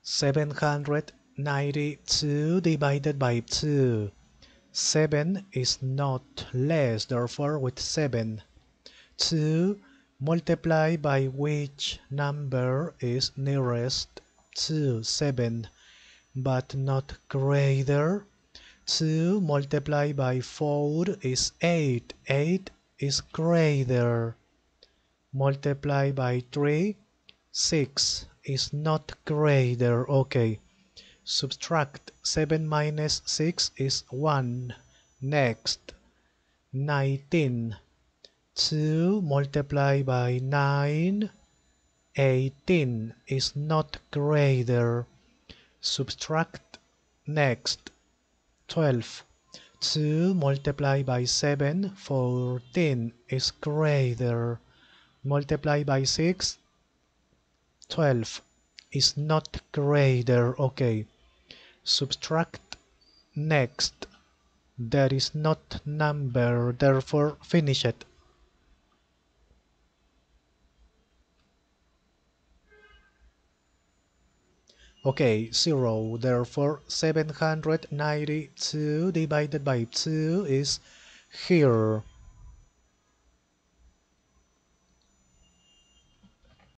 792 divided by 2. 7 is not less, therefore with 7. 2 multiplied by which number is nearest to 7, but not greater. 2 multiplied by 4 is 8. 8 is greater. Multiply by 3, 6 is not greater. Okay. Subtract 7 minus 6 is 1. Next, 19. 2 multiplied by 9, 18 is not greater. Subtract next, 12. 2 multiplied by 7, 14 is greater. Multiply by 6, 12 is not greater. Okay. Subtract next. There is not number, therefore finish it. Okay, 0. Therefore 792 divided by 2 is here.